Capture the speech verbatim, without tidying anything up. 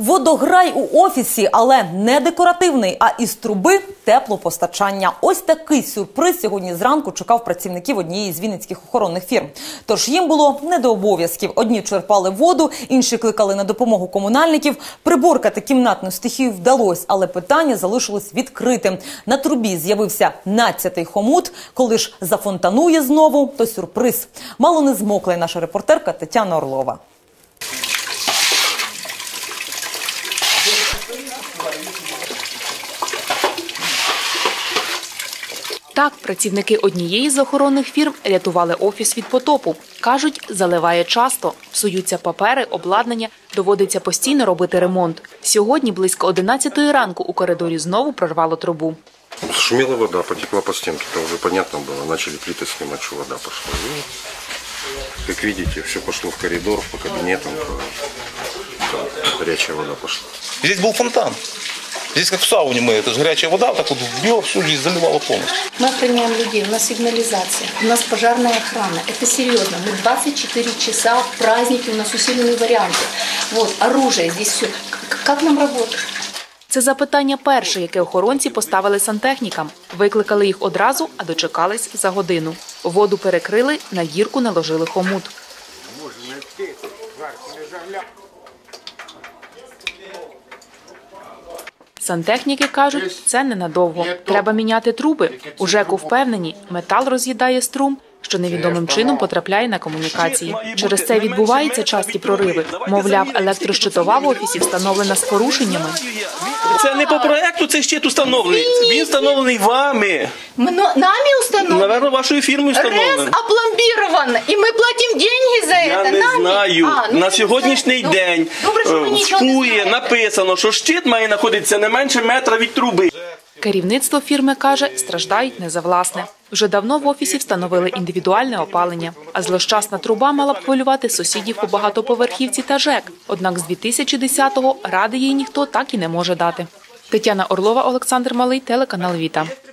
Водограй у офісі, але не декоративний, а із труби теплопостачання. Ось такий сюрприз сьогодні зранку чекав працівників однієї з вінницьких охоронних фірм. Тож їм було не до обов'язків. Одні черпали воду, інші кликали на допомогу комунальників. Приборкати кімнатну стихію вдалося, але питання залишилось відкритим. На трубі з'явився надцятий хомут. Коли ж зафонтанує знову, то сюрприз. Мало не змокла й наша репортерка Тетяна Орлова. Так, працівники однієї з охоронних фірм рятували офіс від потопу. Кажуть, заливає часто, псуються папери, обладнання, доводиться постійно робити ремонт. Сьогодні близько одинадцятої ранку у коридорі знову прорвало трубу. Шумела вода, потекла по стенке, там уже понятно было, начали плиты снимать, что вода пошла. И, как видите, все пошло в коридор, по кабинетам, там горячая вода пошла. Здесь был фонтан. Здесь как в сауне мы, это же горячая вода, так вот била, всю жизнь заливала полностью. Мы охраняем людей, у нас сигнализация, у нас пожарная охрана. Это серьезно. Мы двадцать четыре часа в празднике, у нас усиленные варианты. Вот, оружие, здесь все. Как нам работать? Це запитання перше, яке охоронці поставили сантехнікам. Викликали їх одразу, а дочекались за годину. Воду перекрили, на дірку наложили хомут. Сантехніки кажуть, це ненадовго. Треба міняти труби. У ЖЕКу впевнені, метал роз'їдає струм, що невідомим чином потрапляє на комунікації. Через це відбуваються часті прориви. Мовляв, електрощитова в офісі встановлена з порушеннями. Це не по проєкту, цей щит установлений. Він встановлений вами. Нами установлен? Наверно, вашою фірмою встановлений. РЕС опломбирован, і ми платимо деньги за це. Я не нами? знаю. А, ну, на сьогоднішній ну, день добре, що ви нічого не в ФУЄ знаєте. написано, що щит має знаходитися не менше метра від труби. Керівництво фірми каже, страждають не за власне. Вже давно в офісі встановили індивідуальне опалення. А злощасна труба мала б хвилювати сусідів по багатоповерхівці та ЖЕК. Однак з дві тисячі десятого ради їй ніхто так і не може дати. Тетяна Орлова, Олександр Малий, телеканал Віта.